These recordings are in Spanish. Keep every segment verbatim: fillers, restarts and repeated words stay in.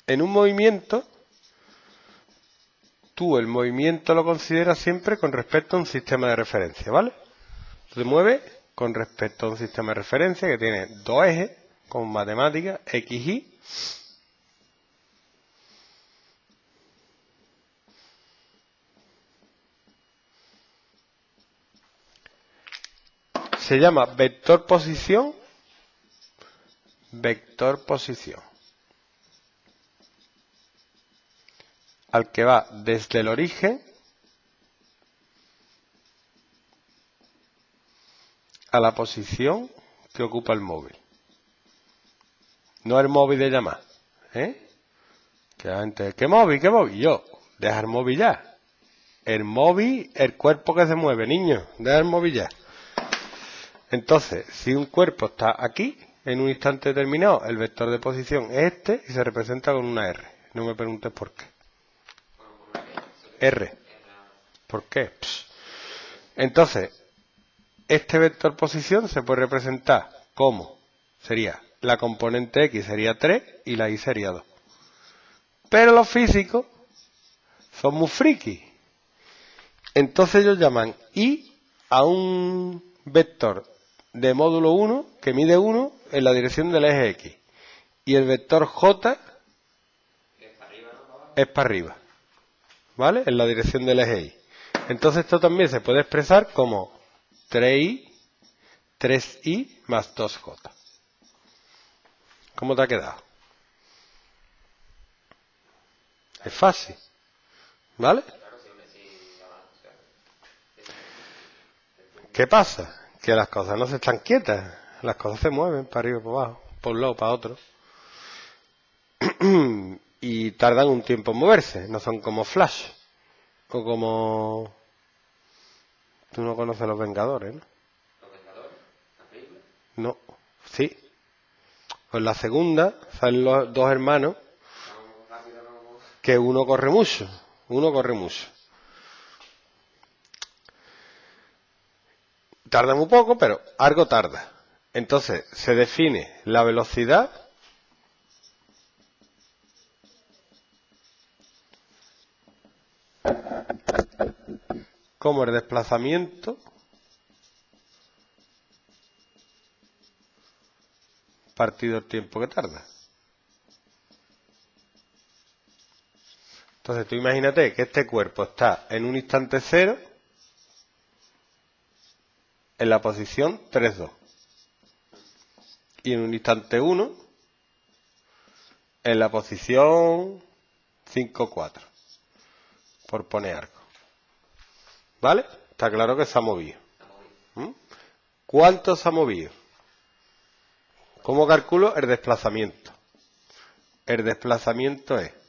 en un movimiento, tú el movimiento lo consideras siempre con respecto a un sistema de referencia, ¿vale? Tú te mueves con respecto a un sistema de referencia que tiene dos ejes con matemáticas, X, Y. Se llama vector posición, vector posición, al que va desde el origen a la posición que ocupa el móvil. No el móvil de llamar, ¿eh? Que la gente, ¿qué móvil? ¿Qué móvil? Yo, deja el móvil ya. El móvil, el cuerpo que se mueve, niño, deja el móvil ya. Entonces, si un cuerpo está aquí, en un instante determinado, el vector de posición es este y se representa con una R. No me preguntes por qué. R. ¿Por qué? Psh. Entonces, este vector posición se puede representar como sería la componente X sería tres y la Y sería dos. Pero los físicos son muy frikis. Entonces ellos llaman Y a un vector de módulo uno que mide uno en la dirección del eje X. Y el vector J es para arriba, ¿no? Es para arriba. ¿Vale? En la dirección del eje Y. Entonces esto también se puede expresar como tres Y, tres Y más dos J. ¿Cómo te ha quedado? Es fácil. ¿Vale? ¿Qué pasa? Que las cosas no se están quietas. Las cosas se mueven para arriba y para abajo, por un lado, para otro. Y tardan un tiempo en moverse. No son como Flash. O como... Tú no conoces a los Vengadores, ¿no? ¿Los Vengadores? ¿La película? No. Sí. Pues la segunda salen los dos hermanos que uno corre mucho. Uno corre mucho. Tarda muy poco, pero algo tarda. Entonces, se define la velocidad como el desplazamiento partido el tiempo que tarda. Entonces, tú imagínate que este cuerpo está en un instante cero en la posición tres dos. Y en un instante uno en la posición cinco cuatro. Por poner algo. ¿Vale? Está claro que se ha movido. ¿Mm? ¿Cuánto se ha movido? ¿Cómo calculo el desplazamiento? El desplazamiento es...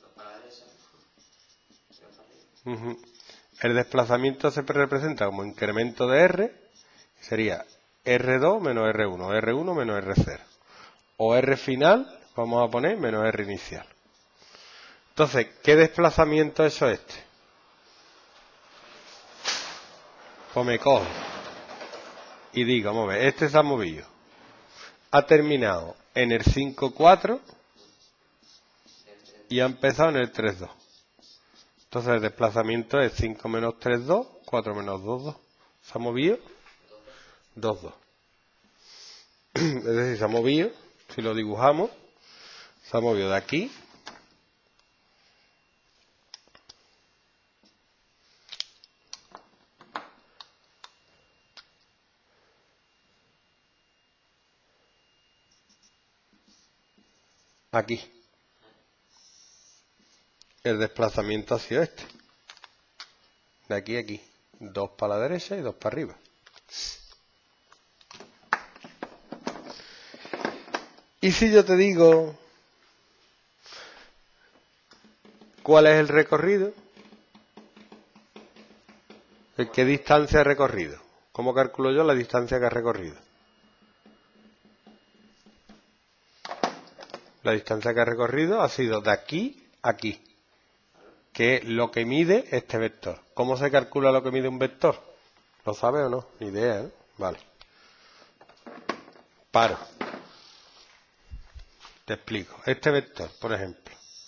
Uh-huh. El desplazamiento se representa como incremento de R. Sería R dos menos R uno. R uno menos R cero. O R final, vamos a poner, menos R inicial. Entonces, ¿qué desplazamiento ha hecho este? Pues me cojo y digo, vamos a ver, este se ha movido. Ha terminado en el cinco cuatro y ha empezado en el tres dos. Entonces el desplazamiento es cinco menos tres dos, cuatro menos dos dos. ¿Se ha movido? dos dos. Es decir, se ha movido, si lo dibujamos, se ha movido de aquí aquí. El desplazamiento ha sido este. De aquí a aquí. Dos para la derecha y dos para arriba. Y si yo te digo cuál es el recorrido, ¿qué distancia ha recorrido? ¿Cómo calculo yo la distancia que ha recorrido? La distancia que ha recorrido ha sido de aquí a aquí, que es lo que mide este vector. ¿Cómo se calcula lo que mide un vector? ¿Lo sabe o no? Ni idea, ¿eh? Vale. Paro. Te explico. Este vector, por ejemplo,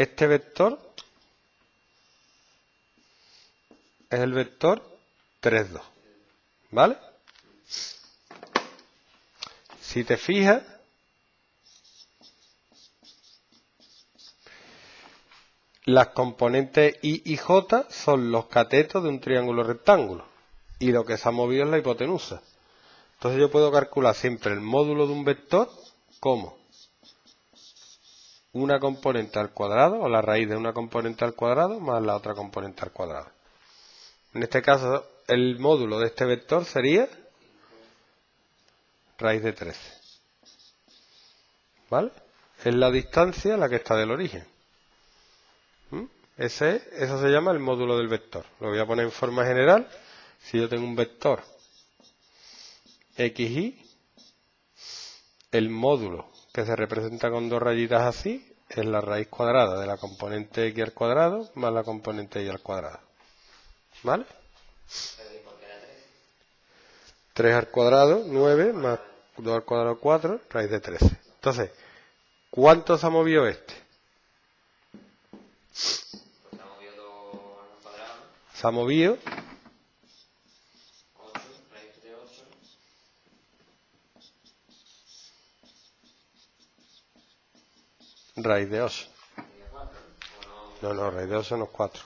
este vector es el vector tres, dos. ¿Vale? Si te fijas, las componentes Y y J son los catetos de un triángulo rectángulo. Y lo que se ha movido es la hipotenusa. Entonces yo puedo calcular siempre el módulo de un vector como una componente al cuadrado, o la raíz de una componente al cuadrado, más la otra componente al cuadrado. En este caso, el módulo de este vector sería raíz de trece. ¿Vale? Es la distancia la que está del origen. ¿Mm? Ese, eso se llama el módulo del vector. Lo voy a poner en forma general. Si yo tengo un vector xy, el módulo que se representa con dos rayitas así es la raíz cuadrada de la componente x al cuadrado más la componente y al cuadrado. ¿Vale? tres al cuadrado, nueve, más dos al cuadrado, cuatro, raíz de trece. Entonces, ¿cuánto se ha movido este? Se ha movido raíz de ocho. No, no, raíz de ocho no es cuatro.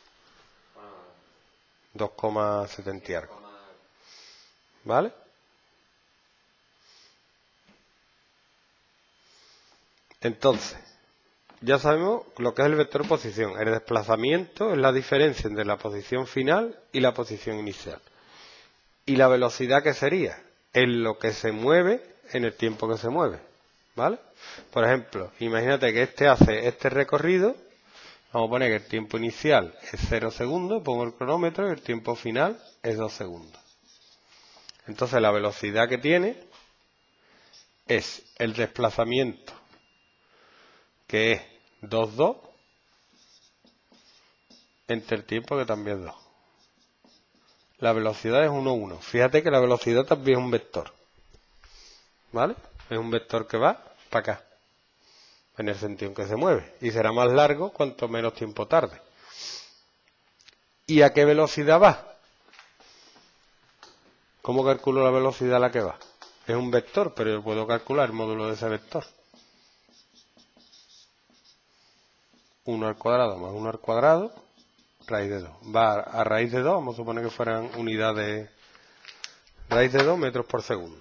dos coma setenta y algo. ¿Vale? Entonces, ya sabemos lo que es el vector posición. El desplazamiento es la diferencia entre la posición final y la posición inicial. ¿Y la velocidad qué sería? Es lo que se mueve en el tiempo que se mueve. ¿Vale? Por ejemplo, imagínate que este hace este recorrido. Vamos a poner que el tiempo inicial es cero segundos, pongo el cronómetro y el tiempo final es dos segundos. Entonces la velocidad que tiene es el desplazamiento, que es dos, dos, entre el tiempo que también es dos. La velocidad es uno, uno. Fíjate que la velocidad también es un vector. ¿Vale? Es un vector que va para acá, en el sentido en que se mueve. Y será más largo cuanto menos tiempo tarde. ¿Y a qué velocidad va? ¿Cómo calculo la velocidad a la que va? Es un vector, pero yo puedo calcular el módulo de ese vector. uno al cuadrado más uno al cuadrado, raíz de dos. Va a raíz de dos, vamos a suponer que fueran unidades, raíz de dos metros por segundo.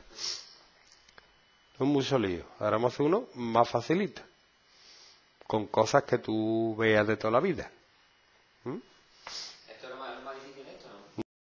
No es mucho lío. Ahora vamos a hacer uno más facilita, con cosas que tú veas de toda la vida. ¿Mm?